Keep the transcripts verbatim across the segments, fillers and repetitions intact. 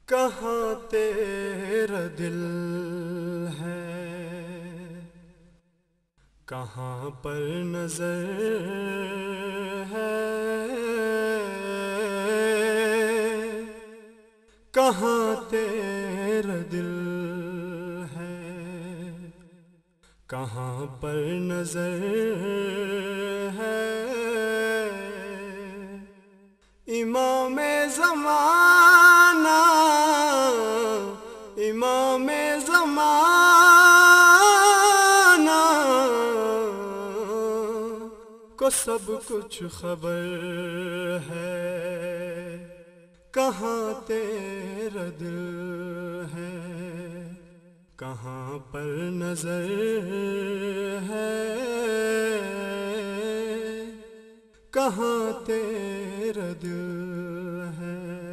کہاں تیرا دل ہے، کہاں پر نظر ہے، کہاں تیرا دل ہے، کہاں پر نظر ہے، امام زمانہ امام زمانہ کو سب کچھ خبر ہے، کہاں تیرا دل ہے، کہاں پر نظر ہے، کہاں تیرا دل ہے،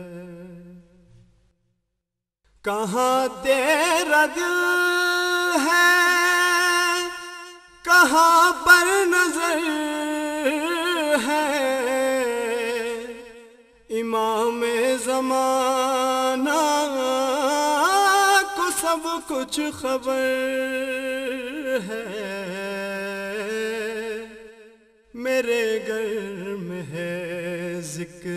کہاں تیرا دل ہے، کہاں پر نظر ہے، امام زمانہ کو سب کچھ خبر ہے، میرے گھر میں ہے ذکر،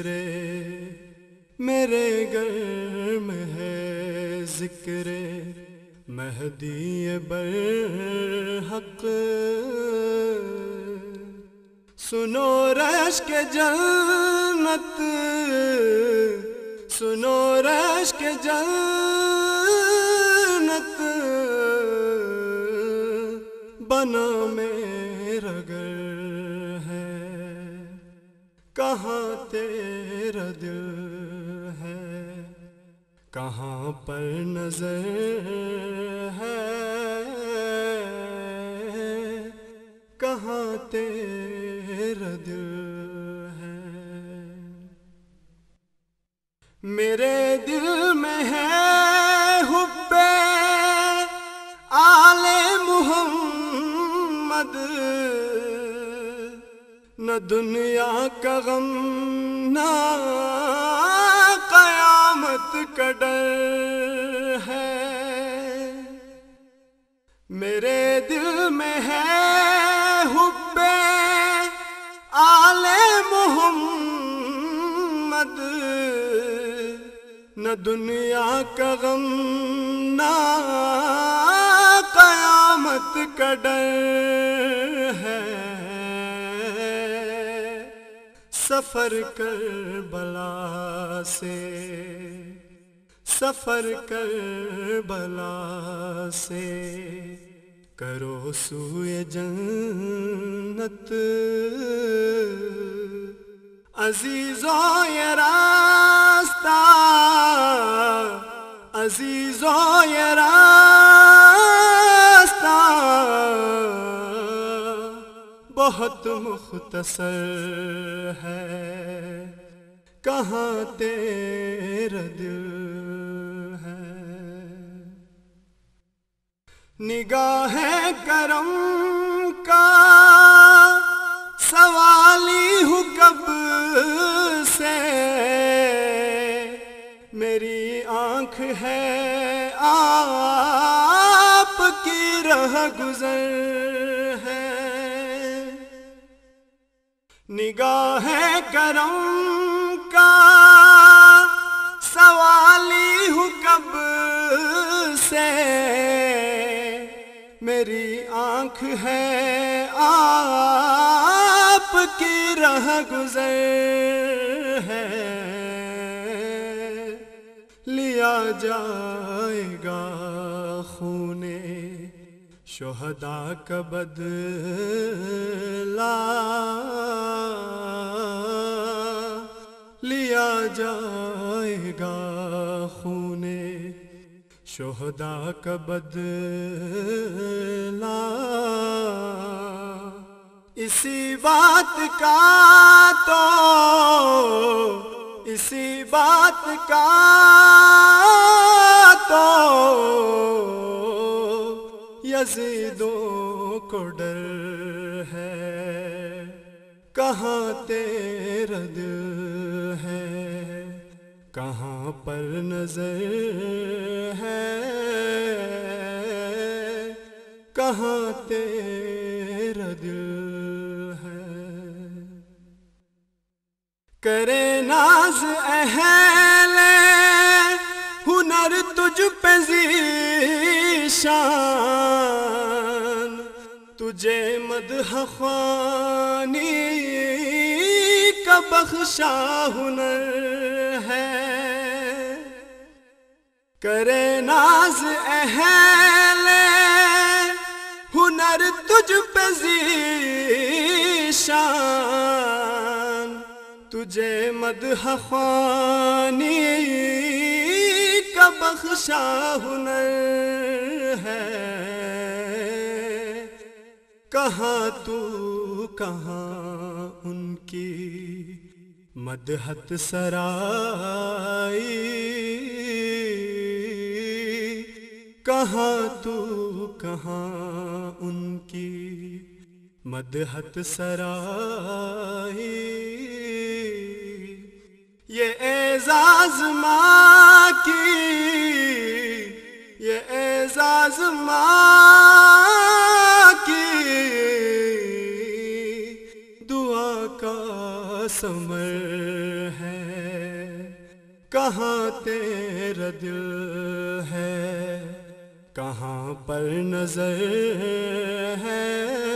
میرے گھر میں ہے ذکر مہدی برحق، سنو رشک جنت، سنو رشک جنت بنا میرا گھر ہے، کہاں تیرا دل ہے، کہاں پر نظر ہے، کہاں تیرا دل ہے، میرے دل میں ہے حب آل محمد، نہ دنیا کا غم نہ قیامت کا ڈر ہے، میرے دل میں ہے حب آل محمد، نہ دنیا کا غم نہ قیامت کا ڈر ہے، سفر کربلا سے، سفر کربلا سے کرو سوئے جنت، عزیزوں یہ راستہ، عزیزوں یہ راستہ بہت مختصر ہے، کہاں تیرا دل ہے، نگاہ کرم کا سوالی ہوں کب سے، میری آنکھ ہے آپ کی رہ گزر ہے، نگاہ کرم کا سوالی ہوں کب سے، میری آنکھ ہے آپ کی رہ گزر ہے، لیا جائے گا خون شہداء کا بدلہ، لیا جائے گا خون شہداء کا بدلہ، اسی بات کا تو اسی بات کا تو یزیدوں کو ڈر ہے، کہاں تیرا دل ہے، کہاں پر نظر ہے، کہاں تیرا دل ہے؟ کرے ناز اہل ہنر تجھ پہ ذیشان، تجھے مدح خوانی کا بخشا ہنر ہے۔ کرے ناز اہل ہنر تجھ پہ ذیشان، تجھے مدح خوانی کا بخشا ہنر ہے۔ کہاں تو کہاں ان کی مدحت سرائی، کہاں تو کہاں ان کی مدحت سرائی۔ یہ اعزاز ماں کی، یہ اعزاز ماں کی دعا کا ثمر ہے۔ کہاں تیرا دل ہے، کہاں پر نظر ہے؟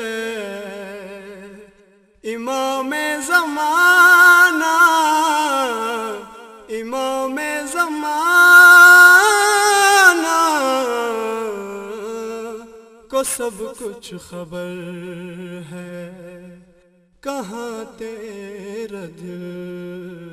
امام زمانہ، امام زمانہ کو سب کچھ خبر ہے۔ کہاں تیرا دل